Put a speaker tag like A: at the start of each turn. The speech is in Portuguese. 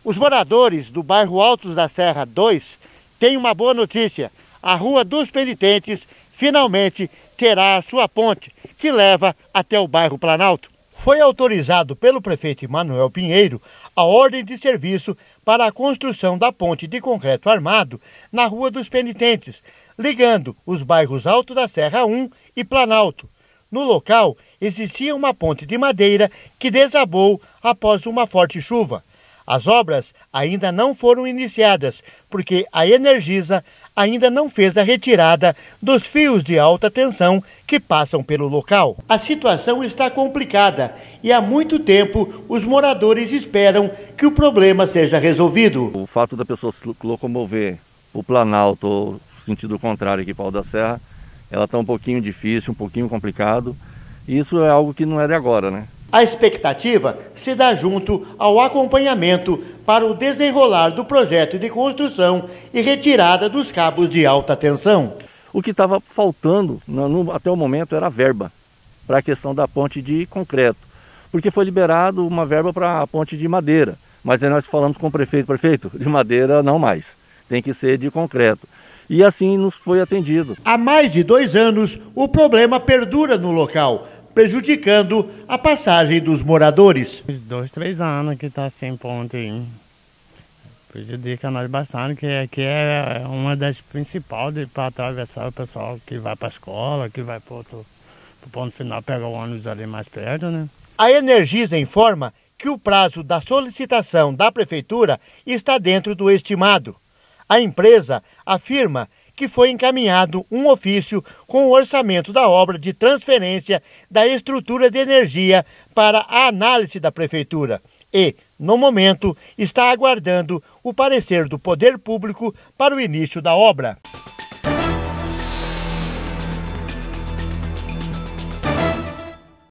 A: Os moradores do bairro Altos da Serra 2 têm uma boa notícia. A Rua dos Penitentes finalmente terá a sua ponte, que leva até o bairro Planalto. Foi autorizado pelo prefeito Emanuel Pinheiro a ordem de serviço para a construção da ponte de concreto armado na Rua dos Penitentes, ligando os bairros Alto da Serra 1 e Planalto. No local, existia uma ponte de madeira que desabou após uma forte chuva. As obras ainda não foram iniciadas, porque a Energisa ainda não fez a retirada dos fios de alta tensão que passam pelo local. A situação está complicada e há muito tempo os moradores esperam que o problema seja resolvido.
B: O fato da pessoa se locomover o Planalto ou sentido contrário aqui para o da Serra, ela está um pouquinho difícil, um pouquinho complicado. E isso é algo que não é de agora, né?
A: A expectativa se dá junto ao acompanhamento para o desenrolar do projeto de construção e retirada dos cabos de alta tensão.
B: O que estava faltando até o momento era verba para a questão da ponte de concreto, porque foi liberado uma verba para a ponte de madeira, mas aí nós falamos com o prefeito, de madeira não mais, tem que ser de concreto. E assim nos foi atendido.
A: Há mais de 2 anos, o problema perdura no local, prejudicando a passagem dos moradores.
C: 2, 3 anos que está sem ponte aí. Prejudica nós bastante, que aqui é uma das principais para atravessar o pessoal que vai para a escola, que vai para o ponto final, pega o ônibus ali mais perto, né?
A: A Energisa informa que o prazo da solicitação da prefeitura está dentro do estimado. A empresa afirma que foi encaminhado um ofício com o orçamento da obra de transferência da estrutura de energia para a análise da prefeitura e, no momento, está aguardando o parecer do poder público para o início da obra.